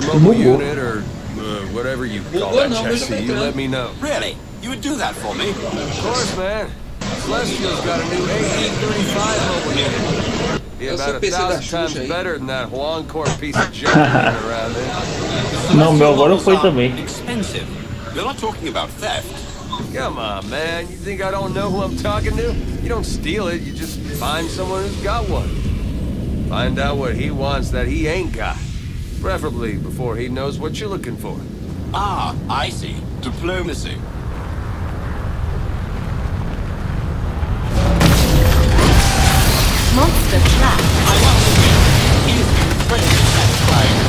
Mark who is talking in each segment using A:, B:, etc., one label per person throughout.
A: mobile unit or whatever you call that chassis, you let me know.
B: Really? You would do that for me?
A: Of course, man. Celestial's got a new 1835 mobile unit. Be about 1,000 times better than that Huancore piece of junk running around there.
C: Não, meu agora foi também.
B: Expensive. You're not talking about theft.
A: Come on, man. You think I don't know who I'm talking to? You don't steal it, you just find someone who's got one. Find out what he wants that he ain't got. Preferably before he knows what you're looking for.
B: Ah, I see. Diplomacy.
D: Monster trap.
B: I must admit, he's incredibly satisfying.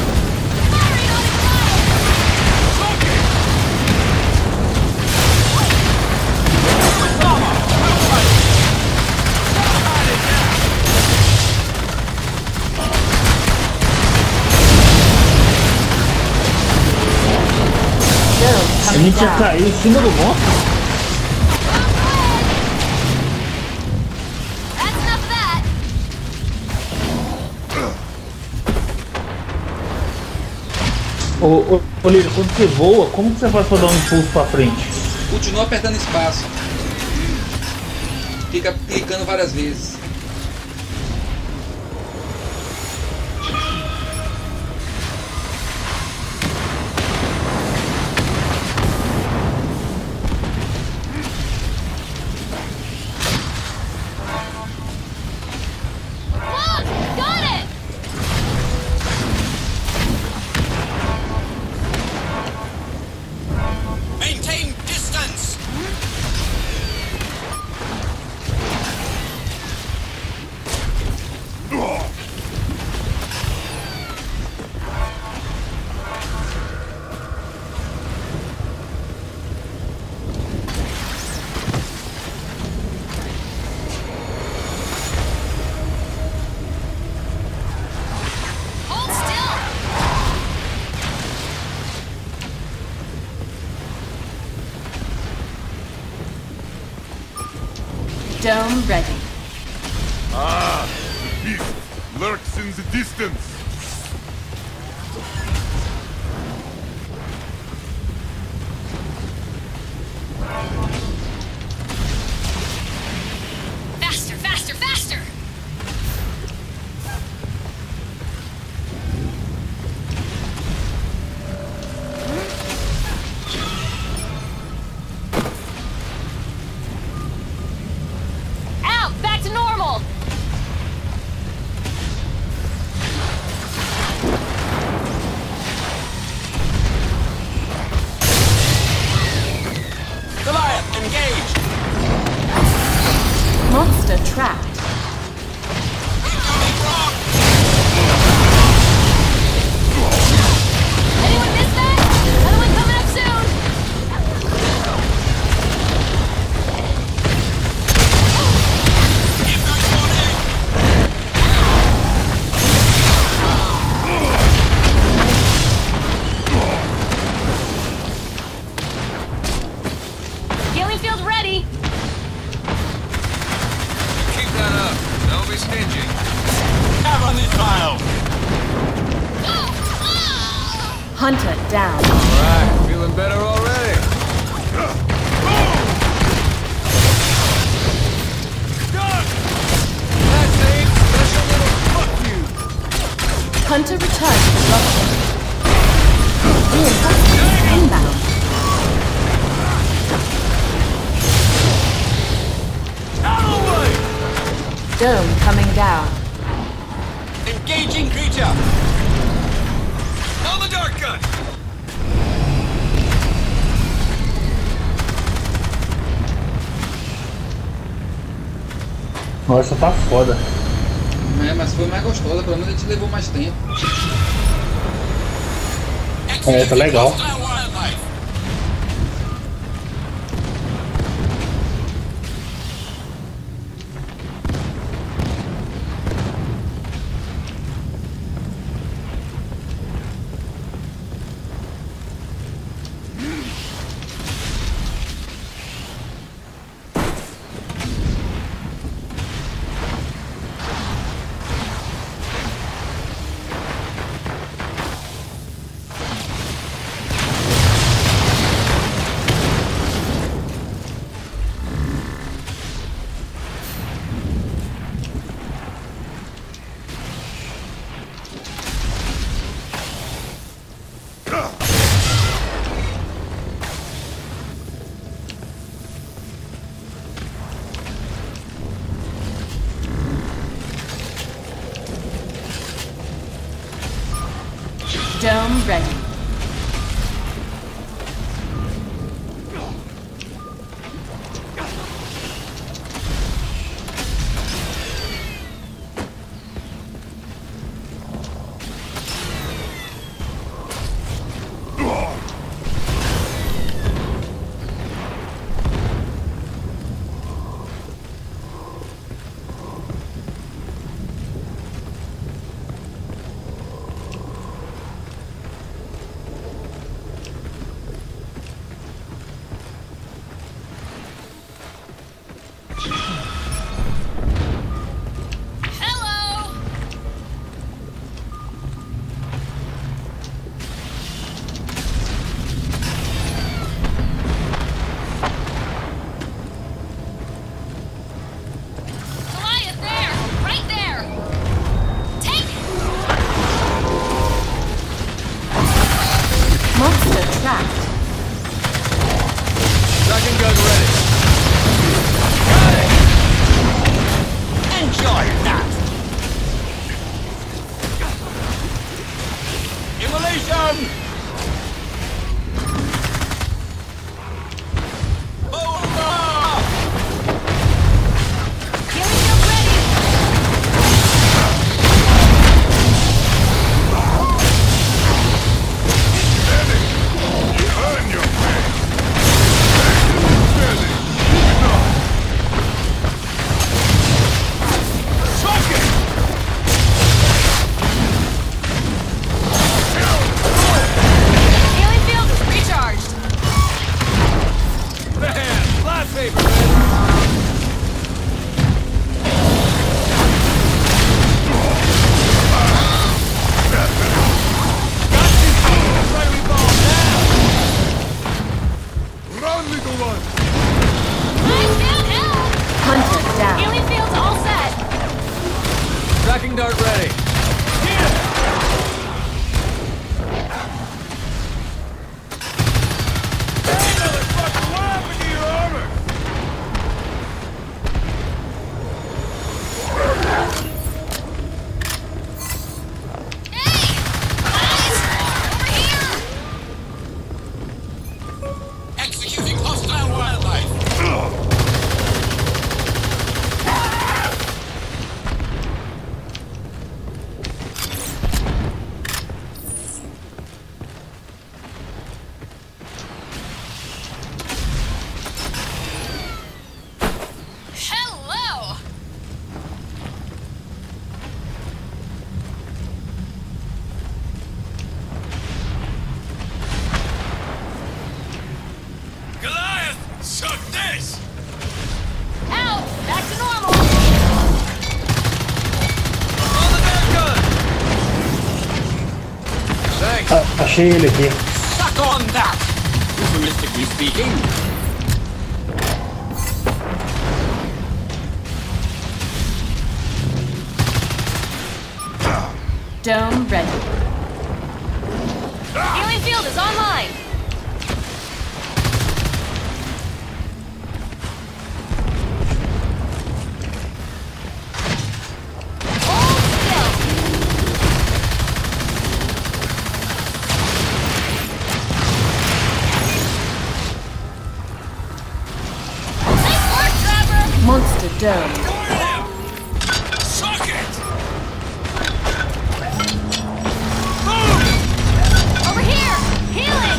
C: A gente já caiu em cima do monstro. Ô Lírio, quando você voa, como que você faz pra dar um impulso pra frente?
E: Continua apertando espaço. Fica clicando várias vezes.
D: Dome ready.
F: Ah, the beast lurks in the distance.
D: Faster, faster, faster! Back to normal!
B: Goliath, engage!
D: Monster trapped. Anyone miss that? Another one coming up soon! Healing field ready!
A: Keep that up. Don't be stingy.
B: Have on this file!
D: Hunter down.
A: Alright, feeling better already. That's a special little fuck you.
D: Hunter returns to dropship. Reinforcements inbound.
A: Out of the way!
D: Dome coming down.
B: Engaging creature!
A: On the dark gun!
C: Nossa, tá foda.
E: É, mas foi mais gostosa, pelo menos a gente levou mais tempo.
C: É, tá legal.
D: Dome ready.
A: Second gun ready.
B: Enjoy that! Immolation! Over!
D: Healing shield ready.
F: Earn your pay. Steady. Suck it!
D: Healing field is recharged.
A: Man, flat paper, man.
F: Run, little one!
D: Hunter down. Healing field's all set.
A: Tracking dart ready.
F: Hey, motherfucker, what happened to your armor?
B: Executing hostile wildlife!
D: Hello.
F: Goliath, suck this!
D: Out. Back to normal.
A: On the dart gun. Thanks.
C: Achei ele aqui.
B: Suck on that! Euphemistically speaking.
D: Dome ready. Healing field is online. Hold still. Nice work, Trevor. Monster dome.
F: Suck it!
D: Over here. Healing.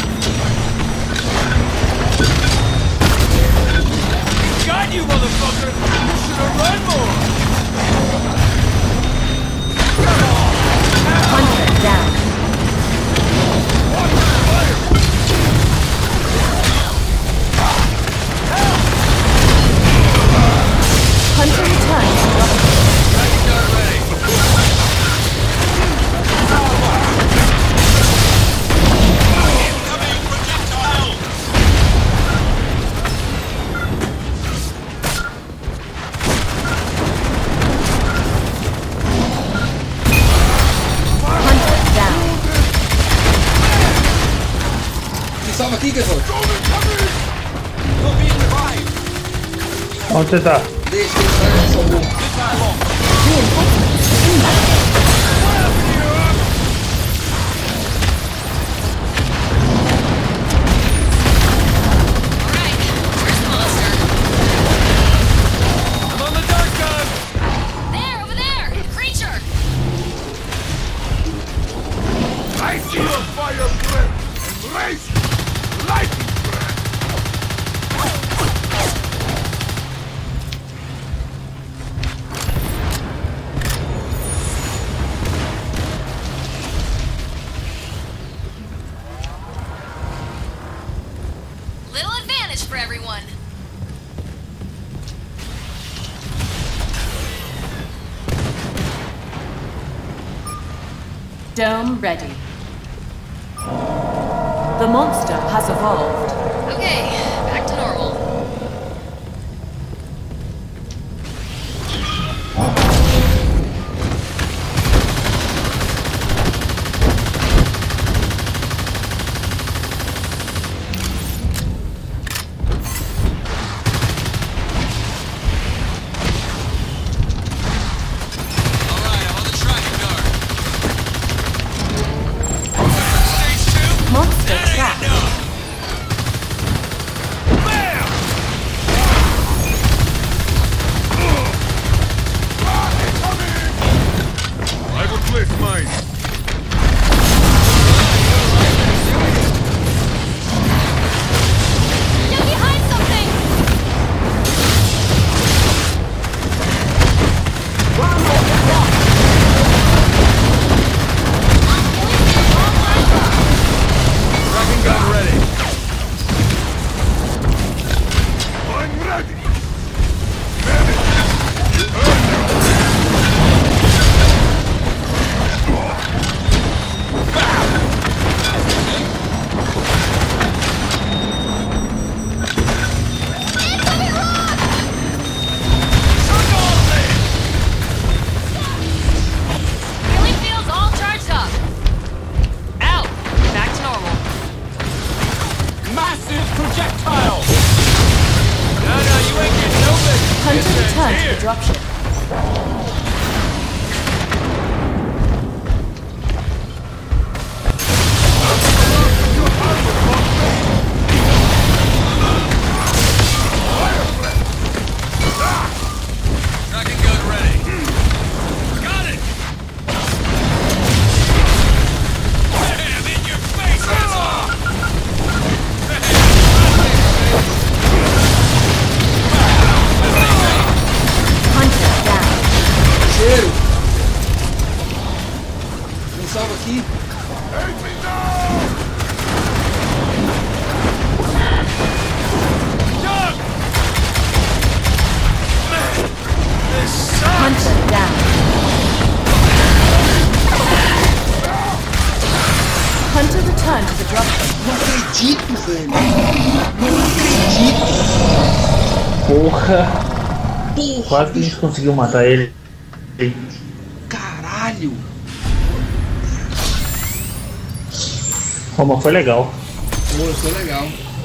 A: Got you, motherfucker. You should have run more.
D: Hunter down. Hunter returns.
A: Tracking dart ready.
B: Incoming projectile!
D: Hunter down.
E: Me salva aqui, Kevin.
B: You're being revived!
C: Onde você tá?
E: Deixa ele sair, salvou.
D: Reinforcements inbound.
F: Raise your fire breath and raise lightning breath.
D: Little advantage for everyone. Dome ready. The monster has evolved. Okay, back to normal. Monster trap.
F: I will place mine.
D: Get behind something!
A: Tracking gun ready.
F: I'm ready.
D: Healing fields all charged up. Out. Back to normal.
B: Massive projectile!
A: No, you ain't getting no business.
D: Hunter return to the dropship.
A: Tracking gun ready. Got it! Bam! In your face, asshole!
D: Hunter down.
E: Cheiro! Um salvo aqui.
F: Take me down.
D: Hunter down. Hunter return to the dropship.
E: Não acredito, velho. Não acredito.
C: Porra!
E: Porra,
C: Quase que a gente
E: bicho.
C: conseguiu matar ele.
E: Caralho.
C: Pô, mas foi legal.
E: Pô, foi legal.